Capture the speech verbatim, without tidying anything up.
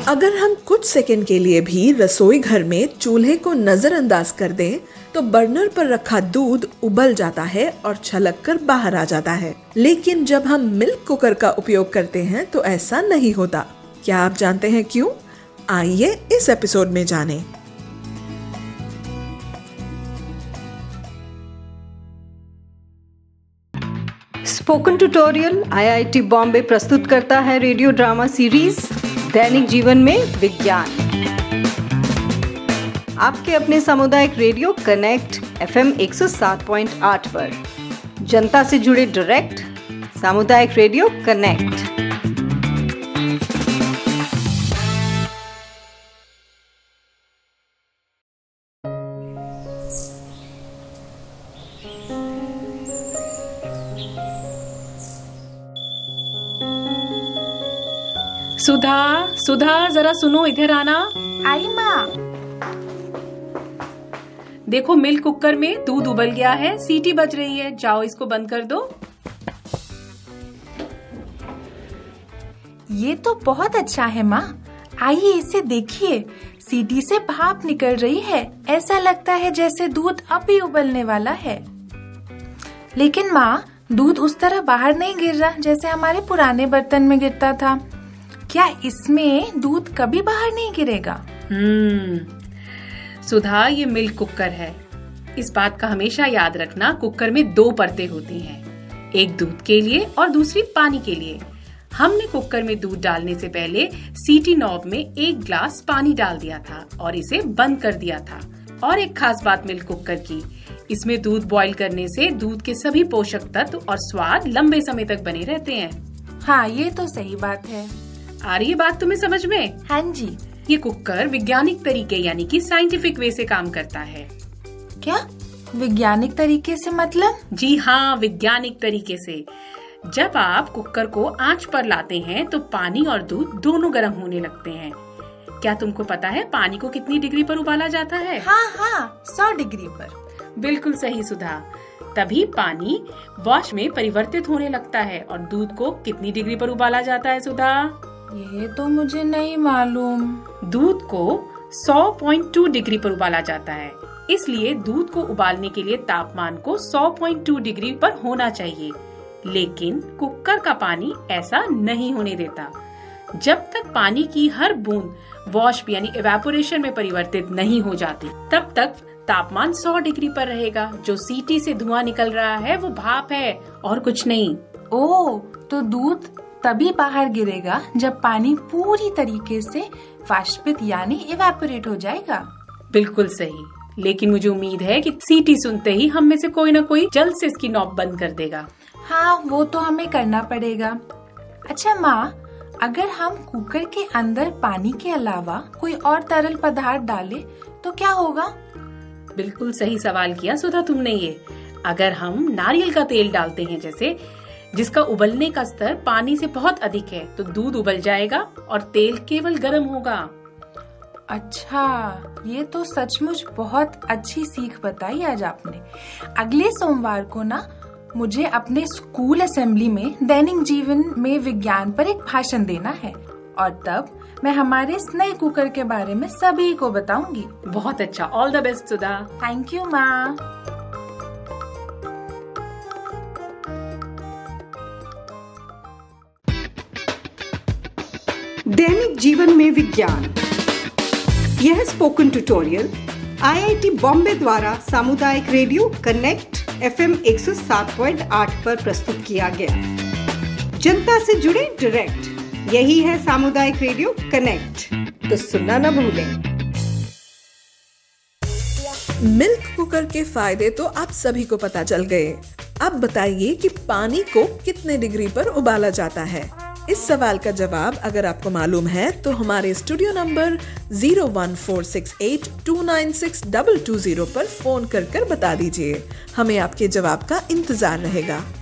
अगर हम कुछ सेकंड के लिए भी रसोई घर में चूल्हे को नजरअंदाज कर दें तो बर्नर पर रखा दूध उबल जाता है और छलक कर बाहर आ जाता है। लेकिन जब हम मिल्क कुकर का उपयोग करते हैं तो ऐसा नहीं होता। क्या आप जानते हैं क्यों? आइए इस एपिसोड में जानें। Spoken tutorial I I T Bombay प्रस्तुत करता है रेडियो ड्रामा सीरीज दैनिक जीवन में विज्ञान। आपके अपने सामुदायिक रेडियो कनेक्ट एफ एम एक सौ सात पॉइंट आठ पर जनता से जुड़े डायरेक्ट सामुदायिक रेडियो कनेक्ट। सुधा सुधा जरा सुनो, इधर आना। आई माँ। देखो मिल्क कुकर में दूध उबल गया है, सीटी बज रही है। जाओ इसको बंद कर दो। ये तो बहुत अच्छा है माँ। आइए इसे देखिए, सीटी से भाप निकल रही है। ऐसा लगता है जैसे दूध अभी उबलने वाला है। लेकिन माँ, दूध उस तरह बाहर नहीं गिर रहा जैसे हमारे पुराने बर्तन में गिरता था। क्या इसमें दूध कभी बाहर नहीं गिरेगा? हम्म सुधा, ये मिल्क कुकर है। इस बात का हमेशा याद रखना, कुकर में दो परतें होती हैं, एक दूध के लिए और दूसरी पानी के लिए। हमने कुकर में दूध डालने से पहले सीटी नॉब में एक ग्लास पानी डाल दिया था और इसे बंद कर दिया था। और एक खास बात मिल्क कुकर की, इसमें दूध बॉईल करने से दूध के सभी पोषक तत्व और स्वाद लंबे समय तक बने रहते हैं। हाँ, ये तो सही बात है। आ रही है बात तुम्हें समझ में? हाँ जी। ये कुकर वैज्ञानिक तरीके यानी कि साइंटिफिक वे से काम करता है। क्या वैज्ञानिक तरीके से मतलब? जी हाँ, वैज्ञानिक तरीके से। जब आप कुकर को आंच पर लाते हैं तो पानी और दूध दोनों गर्म होने लगते हैं। क्या तुमको पता है पानी को कितनी डिग्री पर उबाला जाता है? हाँ हाँ, सौ डिग्री पर। बिल्कुल सही सुधा। तभी पानी वॉश में परिवर्तित होने लगता है। और दूध को कितनी डिग्री पर उबाला जाता है सुधा? ये तो मुझे नहीं मालूम। दूध को सौ पॉइंट दो डिग्री पर उबाला जाता है। इसलिए दूध को उबालने के लिए तापमान को सौ पॉइंट दो डिग्री पर होना चाहिए। लेकिन कुकर का पानी ऐसा नहीं होने देता। जब तक पानी की हर बूंद वॉश यानी इवेपोरेशन में परिवर्तित नहीं हो जाती, तब तक तापमान सौ डिग्री पर रहेगा। जो सीटी से धुआं निकल रहा है वो भाप है और कुछ नहीं। ओह, तो दूध तभी बाहर गिरेगा जब पानी पूरी तरीके से वाष्पित यानी इवेपोरेट हो जाएगा। बिल्कुल सही। लेकिन मुझे उम्मीद है कि सीटी सुनते ही हम में से कोई न कोई जल्द से इसकी नॉब बंद कर देगा। हाँ, वो तो हमें करना पड़ेगा। अच्छा माँ, अगर हम कुकर के अंदर पानी के अलावा कोई और तरल पदार्थ डालें तो क्या होगा? बिल्कुल सही सवाल किया सुधा तुमने ये। अगर हम नारियल का तेल डालते हैं जैसे, जिसका उबलने का स्तर पानी से बहुत अधिक है, तो दूध उबल जाएगा और तेल केवल गर्म होगा। अच्छा, ये तो सचमुच बहुत अच्छी सीख बताई आज आपने। अगले सोमवार को ना मुझे अपने स्कूल असेंबली में दैनिक जीवन में विज्ञान पर एक भाषण देना है और तब मैं हमारे इस नए कुकर के बारे में सभी को बताऊंगी। बहुत अच्छा, all the best Sudha. Thank you माँ। दैनिक जीवन में विज्ञान, यह spoken tutorial I I T Bombay द्वारा सामुदायिक रेडियो कनेक्ट एफ एम एक सौ सात पॉइंट आठ पर प्रस्तुत किया गया। जनता से जुड़े डायरेक्ट, यही है सामुदायिक रेडियो कनेक्ट। तो सुनना न भूलें। मिल्क कुकर के फायदे तो आप सभी को पता चल गए। अब बताइए कि पानी को कितने डिग्री पर उबाला जाता है। इस सवाल का जवाब अगर आपको मालूम है तो हमारे studio number zero one four six eight two nine six double two zero पर फोन कर कर बता दीजिए। हमें आपके जवाब का इंतजार रहेगा।